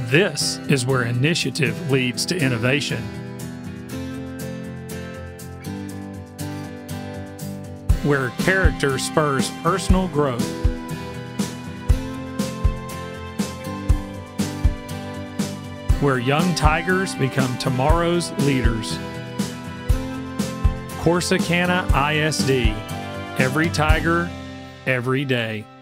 This is where initiative leads to innovation. Where character spurs personal growth. Where young tigers become tomorrow's leaders. Corsicana ISD. Every tiger, every day.